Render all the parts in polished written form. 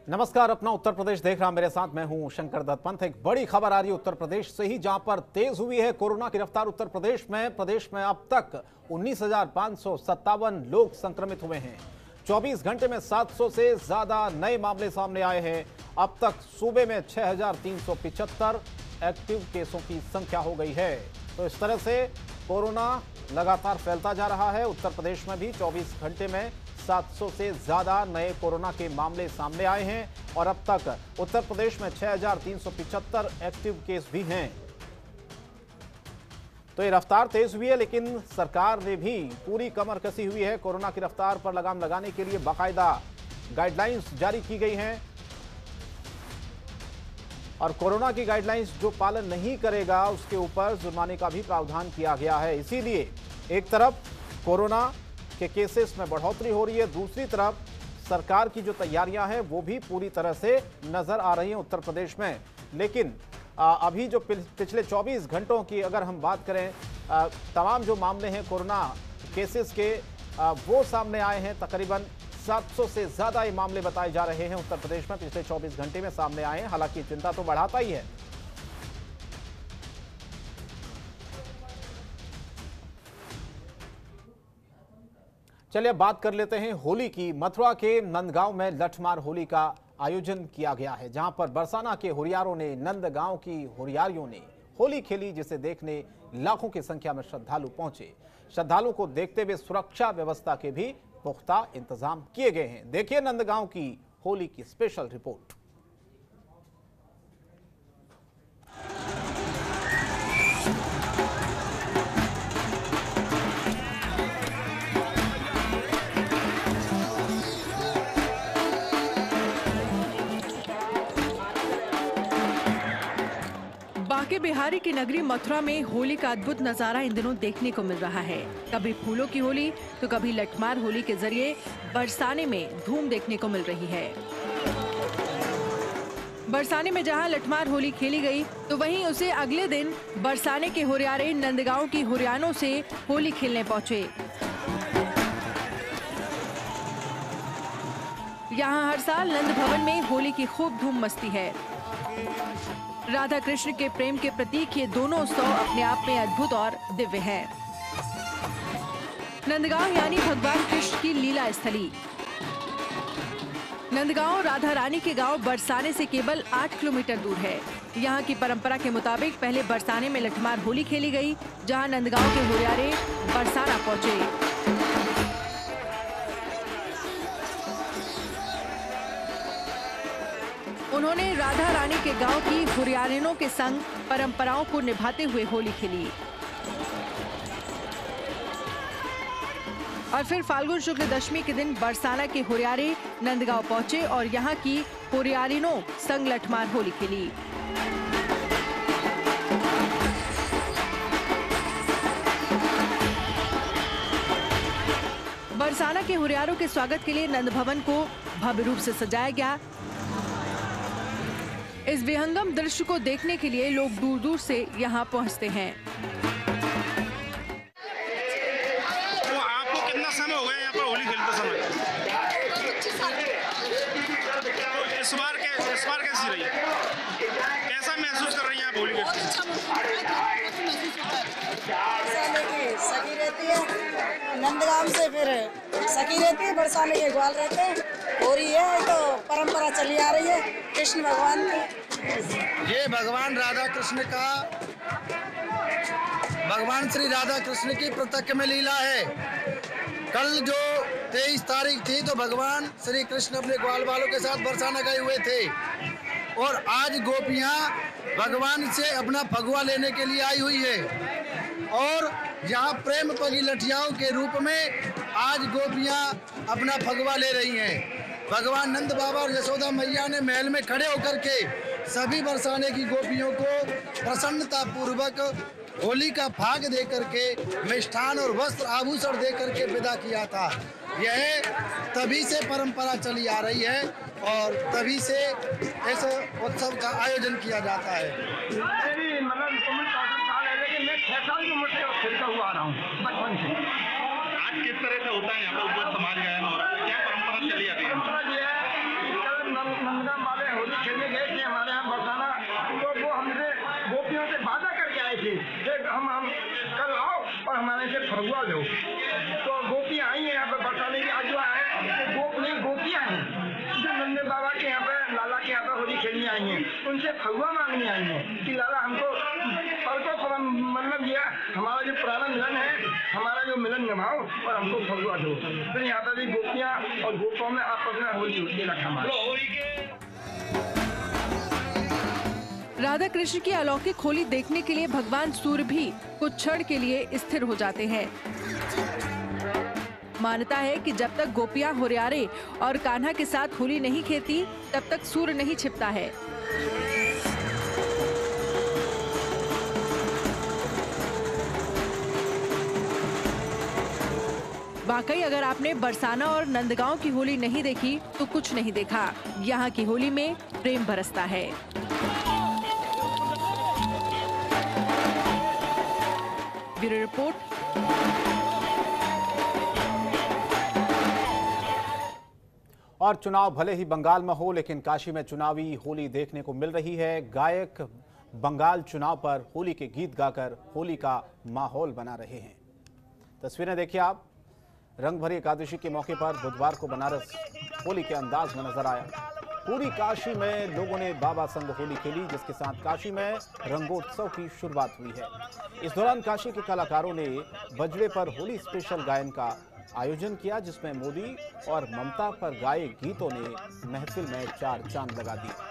नमस्कार, अपना उत्तर प्रदेश देख रहा मेरे साथ मैं हूं शंकर दत्त पंत। एक बड़ी खबर आ रही है उत्तर प्रदेश से ही, जहां पर तेज हुई है कोरोना की रफ्तार। उत्तर प्रदेश में अब तक 19,557 लोग संक्रमित हुए हैं। 24 घंटे में 700 से ज्यादा नए मामले सामने आए हैं। अब तक सूबे में 6,375 एक्टिव केसों की संख्या हो गई है। तो इस तरह से कोरोना लगातार फैलता जा रहा है। उत्तर प्रदेश में भी 24 घंटे में 700 से ज्यादा नए कोरोना के मामले सामने आए हैं और अब तक उत्तर प्रदेश में 6,375 एक्टिव केस भी हैं। तो ये रफ्तार तेज हुई है, लेकिन सरकार ने भी पूरी कमर कसी हुई है। कोरोना की रफ्तार पर लगाम लगाने के लिए बाकायदा गाइडलाइंस जारी की गई हैं और कोरोना की गाइडलाइंस जो पालन नहीं करेगा उसके ऊपर जुर्माने का भी प्रावधान किया गया है। इसीलिए एक तरफ कोरोना के केसेस में बढ़ोतरी हो रही है, दूसरी तरफ सरकार की जो तैयारियां हैं वो भी पूरी तरह से नजर आ रही हैं उत्तर प्रदेश में। लेकिन अभी जो पिछले 24 घंटों की अगर हम बात करें, तमाम जो मामले हैं कोरोना केसेस के वो सामने आए हैं। तकरीबन 700 से ज्यादा ये मामले बताए जा रहे हैं उत्तर प्रदेश में पिछले 24 घंटे में सामने आए हैं। हालांकि चिंता तो बढ़ाता ही है। चलिए अब बात कर लेते हैं होली की। मथुरा के नंदगांव में लठमार होली का आयोजन किया गया है, जहां पर बरसाना के हुरियारों ने नंदगांव की हुरियारियों ने होली खेली, जिसे देखने लाखों की संख्या में श्रद्धालु पहुंचे। श्रद्धालुओं को देखते हुए सुरक्षा व्यवस्था के भी पुख्ता इंतजाम किए गए हैं। देखिए नंदगांव की होली की स्पेशल रिपोर्ट। बांके बिहारी की नगरी मथुरा में होली का अद्भुत नजारा इन दिनों देखने को मिल रहा है। कभी फूलों की होली तो कभी लठमार होली के जरिए बरसाने में धूम देखने को मिल रही है। बरसाने में जहां लठमार होली खेली गई, तो वहीं उसे अगले दिन बरसाने के हुरियारे नंदगांव की हुरियानों से होली खेलने पहुंचे। यहाँ हर साल नंद भवन में होली की खूब धूम मस्ती है। राधा कृष्ण के प्रेम के प्रतीक ये दोनों उत्सव अपने आप में अद्भुत और दिव्य है। नंदगांव यानी भगवान कृष्ण की लीला स्थली। नंदगांव राधा रानी के गांव बरसाने से केवल 8 किलोमीटर दूर है। यहाँ की परंपरा के मुताबिक पहले बरसाने में लठमार होली खेली गई, जहाँ नंदगांव के हुरियारे बरसाना पहुंचे। उन्होंने राधा रानी के गांव की हुरियारिनों के संग परंपराओं को निभाते हुए होली खेली और फिर फाल्गुन शुक्ल दशमी के दिन बरसाना के हुरियारे नंदगांव पहुंचे और यहां की हुरियारिनों संग लठमार होली खेली। बरसाना के हुरियारों के स्वागत के लिए नंद भवन को भव्य रूप से सजाया गया। इस विहंगम दृश्य को देखने के लिए लोग दूर दूर से यहाँ पहुँचते हैं। तो आपको कितना समय हो गया यहाँ पर होली खेलते समय? तो इस बार कैसी रही? कैसा महसूस कर रही हैं आप होली खेलते? सखी रहती है नंदगांव से, फिर सखी रहती है, बरसाने के ग्वाल रहते हैं। हो रही है तो परंपरा चली आ रही है कृष्ण भगवान की। ये भगवान श्री राधा कृष्ण की प्रत्यक्ष में लीला है। कल जो 23 तारीख थी तो भगवान श्री कृष्ण अपने ग्वाल वालों के साथ बरसाना गए हुए थे और आज गोपियां भगवान से अपना फगुआ लेने के लिए आई हुई है और यहाँ प्रेम पगी लठियाओं के रूप में आज गोपियां अपना फगुआ ले रही हैं। भगवान नंद बाबा और यशोदा मैया ने महल में खड़े होकर के सभी बरसाने की गोपियों को प्रसन्नता पूर्वक होली का फाग दे करके मिष्ठान और वस्त्र आभूषण दे करके विदा किया था। यह तभी से परंपरा चली आ रही है और तभी से इस उत्सव का आयोजन किया जाता है। लेकिन मैं 6 साल की उम्र से खेलता हुआ आ रहा हूँ बचपन से। आज किस तरह से होता है यहाँ पर समाज गायन और क्या परंपरा चली आ रही है? नंदगाम वाले होली खेलने गए थे हमारे यहाँ बरसाना, तो वो हमसे गोपियों से वादा करके आए थे कि हम कल आओ और हमारे से फगुआ लो। तो गोपियाँ आई हैं यहाँ पर बरसाने की, आज जो आए गोपियाँ हैं जो नंदे बाबा के यहाँ पर, लाला के यहाँ पर होली खेलने आई हैं, उनसे फगुआ मांगने आई हैं कि लाला हमको मतलब ये हमारा जो पुराना मिलन है, हमारा जो मिलन निभाओ और हमको फगुआ दो। फिर यहाँ पर भी गोपियाँ और गोपों में आपस में होली होती है रखा। राधा कृष्ण की अलौकिक होली देखने के लिए भगवान सूर्य भी कुछ क्षण के लिए स्थिर हो जाते हैं। मान्यता है कि जब तक गोपियां हुरियारे और कान्हा के साथ होली नहीं खेलती, तब तक सूर्य नहीं छिपता है। वाकई अगर आपने बरसाना और नंदगांव की होली नहीं देखी तो कुछ नहीं देखा। यहाँ की होली में प्रेम बरसता है। Bureau report. और चुनाव भले ही बंगाल में हो, लेकिन काशी में चुनावी होली देखने को मिल रही है। गायक बंगाल चुनाव पर होली के गीत गाकर होली का माहौल बना रहे हैं। तस्वीरें देखिए आप। रंग भरी एकादशी के मौके पर बुधवार को बनारस होली के अंदाज में नजर आया। पूरी काशी में लोगों ने बाबा संग होली खेली, जिसके साथ काशी में रंगोत्सव की शुरुआत हुई है। इस दौरान काशी के कलाकारों ने बजड़े पर होली स्पेशल गायन का आयोजन किया, जिसमें मोदी और ममता पर गाए गीतों ने महफिल में चार चांद लगा दिए।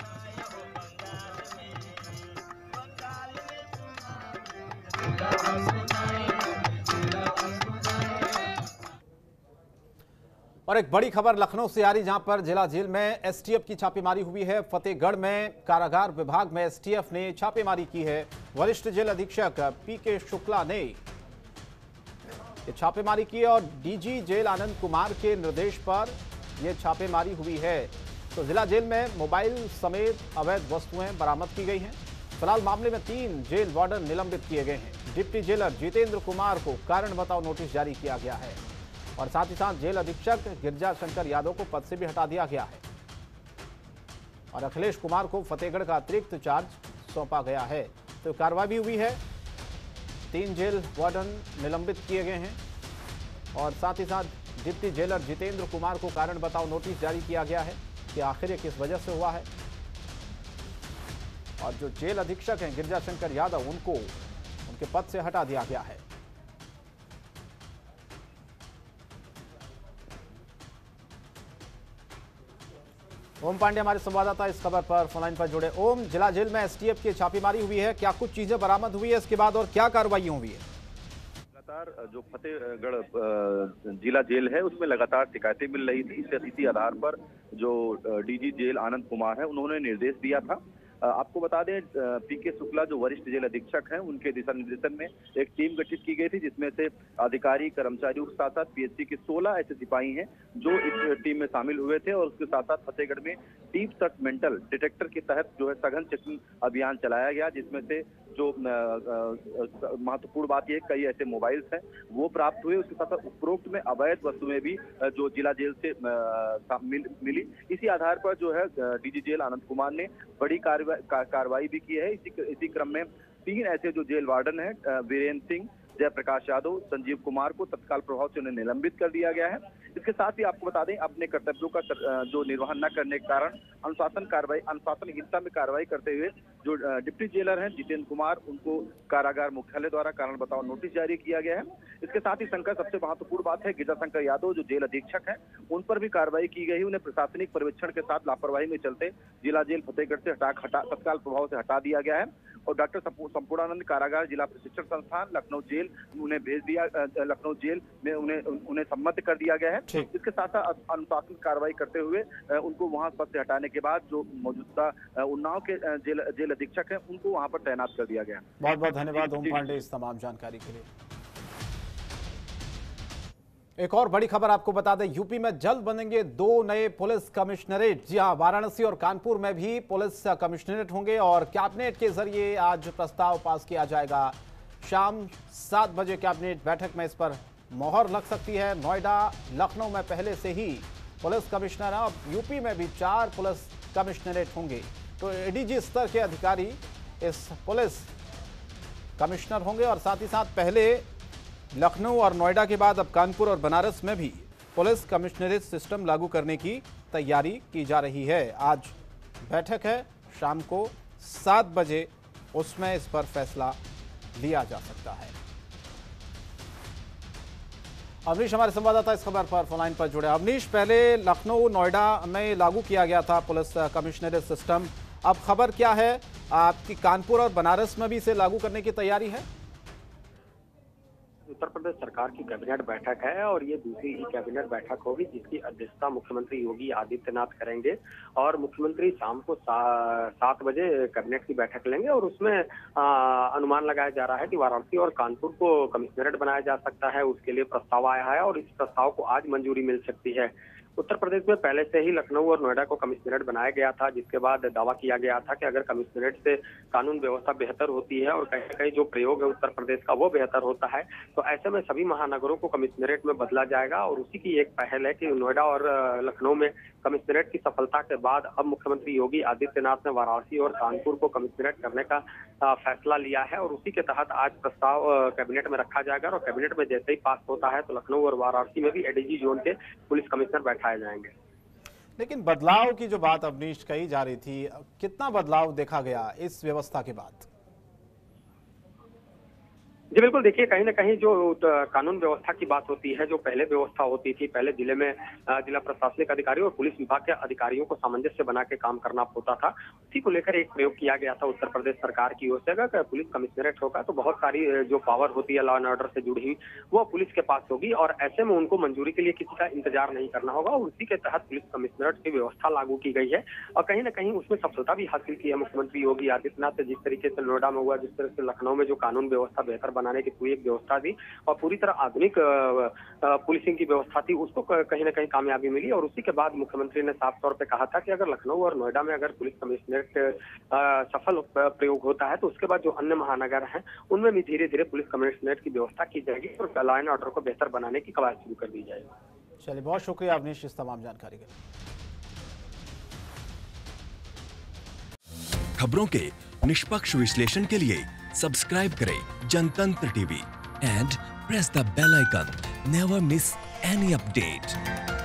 और एक बड़ी खबर लखनऊ से आ रही, जहां पर जिला जेल में एसटीएफ की छापेमारी हुई है। फतेहगढ़ में कारागार विभाग में एसटीएफ ने छापेमारी की है। वरिष्ठ जेल अधीक्षक पीके शुक्ला ने छापेमारी की और डीजी जेल आनंद कुमार के निर्देश पर यह छापेमारी हुई है। तो जिला जेल में मोबाइल समेत अवैध वस्तुएं बरामद की गई हैं। फिलहाल मामले में 3 जेल वार्डन निलंबित किए गए हैं। डिप्टी जेलर जितेंद्र कुमार को कारण बताओ नोटिस जारी किया गया है और साथ ही साथ जेल अधीक्षक गिरजा शंकर यादव को पद से भी हटा दिया गया है और अखिलेश कुमार को फतेहगढ़ का अतिरिक्त चार्ज सौंपा गया है। तो कार्रवाई भी हुई है। 3 जेल वार्डन निलंबित किए गए हैं और साथ ही साथ डिप्टी जेलर जितेंद्र कुमार को कारण बताओ नोटिस जारी किया गया है कि आखिर ये किस वजह से हुआ है। और जो जेल अधीक्षक हैं गिरजा शंकर यादव, उनको उनके पद से हटा दिया गया है। ओम पांडे हमारे संवाददाता इस खबर पर फोनलाइन पर जुड़े। ओम, जिला जेल में एसटीएफ की छापेमारी हुई है, क्या कुछ चीजें बरामद हुई है इसके बाद और क्या कार्रवाई हुई है? लगातार जो फतेहगढ़ जिला जेल है उसमें लगातार शिकायतें मिल रही थी। इसी आधार पर जो डीजी जेल आनंद कुमार है, उन्होंने निर्देश दिया था। आपको बता दें, पीके शुक्ला जो वरिष्ठ जेल अधीक्षक हैं, उनके दिशा निर्देशन में एक टीम गठित की गई थी, जिसमें से अधिकारी कर्मचारियों के साथ साथ पीएससी के 16 ऐसे सिपाही हैं जो इस टीम में शामिल हुए थे। और उसके साथ साथ फतेहगढ़ में डीप सर्च मेंटल डिटेक्टर के तहत जो है सघन चेकिंग अभियान चलाया गया, जिसमें से जो महत्वपूर्ण बात यह, कई ऐसे मोबाइल्स हैं वो प्राप्त हुए। उसके साथ साथ उपरोक्त में अवैध वस्तुएं भी जो जिला जेल से मिली। इसी आधार पर जो है डीजी जेल आनंद कुमार ने बड़ी कार्रवाई भी की है। इसी क्रम में 3 ऐसे जो जेल वार्डन हैं, वीरेंद्र सिंह, जयप्रकाश यादव, संजीव कुमार को तत्काल प्रभाव से उन्हें निलंबित कर दिया गया है। इसके साथ ही आपको बता दें, अपने कर्तव्यों का जो निर्वहन न करने के कारण अनुशासनहीनता में कार्रवाई करते हुए जो डिप्टी जेलर हैं जितेंद्र कुमार, उनको कारागार मुख्यालय द्वारा कारण बताओ नोटिस जारी किया गया है। इसके साथ ही शंकर, सबसे महत्वपूर्ण बात है, गिरजा शंकर यादव जो जेल अधीक्षक हैं, उन पर भी कार्रवाई की गई। उन्हें प्रशासनिक पर्यवेक्षण के साथ लापरवाही में चलते जिला जेल फतेहगढ़ से तत्काल प्रभाव से हटा दिया गया है। और डॉक्टर संपूर्णानंद कारागार जिला प्रशिक्षण संस्थान लखनऊ जेल उन्हें भेज दिया, लखनऊ जेल में उन्हें सम्मत कर दिया गया है। इसके साथ साथ अनुशासन कार्रवाई करते हुए उनको वहां पद से हटाने के बाद जो मौजूदा उन्नाव के जेल अधीक्षक हैं, उनको वहां पर तैनात कर दिया गया। बहुत बहुत धन्यवाद ओम पांडे इस तमाम जानकारी के लिए। एक और बड़ी खबर आपको बता दें, यूपी में जल्द बनेंगे 2 नए पुलिस कमिश्नरेट। जी हां, वाराणसी और कानपुर में भी पुलिस कमिश्नरेट होंगे और कैबिनेट के जरिए आज प्रस्ताव पास किया जाएगा। शाम 7 बजे कैबिनेट बैठक में इस पर मोहर लग सकती है। नोएडा, लखनऊ में पहले से ही पुलिस कमिश्नर हैं। अब यूपी में भी 4 पुलिस कमिश्नरेट होंगे, तो एडीजी स्तर के अधिकारी इस पुलिस कमिश्नर होंगे। और साथ ही साथ पहले लखनऊ और नोएडा के बाद अब कानपुर और बनारस में भी पुलिस कमिश्नरेट सिस्टम लागू करने की तैयारी की जा रही है। आज बैठक है शाम को 7 बजे, उसमें इस पर फैसला लिया जा सकता है। अवनीश हमारे संवाददाता इस खबर पर फोनलाइन पर जुड़े। अवनीश, पहले लखनऊ नोएडा में लागू किया गया था पुलिस कमिश्नरेट सिस्टम, अब खबर क्या है आपकी? कानपुर और बनारस में भी इसे लागू करने की तैयारी है? उत्तर प्रदेश सरकार की कैबिनेट बैठक है और ये दूसरी ही कैबिनेट बैठक होगी जिसकी अध्यक्षता मुख्यमंत्री योगी आदित्यनाथ करेंगे। और मुख्यमंत्री शाम को 7 बजे कैबिनेट की बैठक लेंगे और उसमें अनुमान लगाया जा रहा है कि वाराणसी और कानपुर को कमिश्नरेट बनाया जा सकता है। उसके लिए प्रस्ताव आया है और इस प्रस्ताव को आज मंजूरी मिल सकती है। उत्तर प्रदेश में पहले से ही लखनऊ और नोएडा को कमिश्नरेट बनाया गया था, जिसके बाद दावा किया गया था कि अगर कमिश्नरेट से कानून व्यवस्था बेहतर होती है और कहीं कहीं जो प्रयोग है उत्तर प्रदेश का वो बेहतर होता है, तो ऐसे में सभी महानगरों को कमिश्नरेट में बदला जाएगा। और उसी की एक पहल है कि नोएडा और लखनऊ में कमिश्नरेट की सफलता के बाद अब मुख्यमंत्री योगी आदित्यनाथ ने वाराणसी और कानपुर को कमिश्नरेट करने का फैसला लिया है और उसी के तहत आज प्रस्ताव कैबिनेट में रखा जाएगा। और कैबिनेट में जैसे ही पास होता है तो लखनऊ और वाराणसी में भी एडीजी जोन के पुलिस कमिश्नर बैठाए जाएंगे। लेकिन बदलाव की जो बात अवनीश कही जा रही थी, कितना बदलाव देखा गया इस व्यवस्था के बाद? जी बिल्कुल, देखिए कहीं ना कहीं जो कानून व्यवस्था की बात होती है, जो पहले व्यवस्था होती थी, पहले जिले में जिला प्रशासनिक अधिकारी और पुलिस विभाग के अधिकारियों को सामंजस्य बना के काम करना होता था, उसी को लेकर एक प्रयोग किया गया था उत्तर प्रदेश सरकार की ओर से। अगर पुलिस कमिश्नरेट होगा तो बहुत सारी जो पावर होती है लॉ एंड ऑर्डर से जुड़ी हुई वो पुलिस के पास होगी और ऐसे में उनको मंजूरी के लिए किसी का इंतजार नहीं करना होगा और उसी के तहत पुलिस कमिश्नरेट की व्यवस्था लागू की गई है। और कहीं ना कहीं उसमें सफलता भी हासिल की है मुख्यमंत्री योगी आदित्यनाथ ने। जिस तरीके से नोएडा में हुआ, जिस तरह से लखनऊ में जो कानून व्यवस्था बेहतर बनाने की पूरी एक व्यवस्था थी और पूरी तरह आधुनिक पुलिसिंग की व्यवस्था थी, उसको कहीं ना कहीं कामयाबी मिली। और उसी के बाद मुख्यमंत्री ने साफ तौर पे कहा था कि अगर लखनऊ और नोएडा में अगर पुलिस कमिश्नरेट सफल प्रयोग होता है तो उसके बाद जो अन्य महानगर हैं उनमें भी धीरे धीरे पुलिस कमिश्नरेट की व्यवस्था की जाएगी और लॉ एंड ऑर्डर को बेहतर बनाने की कवायद शुरू कर दी जाएगी। चलिए, बहुत शुक्रिया अवनीश इस तमाम जानकारी के लिए। खबरों के निष्पक्ष विश्लेषण के लिए सब्सक्राइब करें Jantantra TV and press the bell icon. Never miss any update.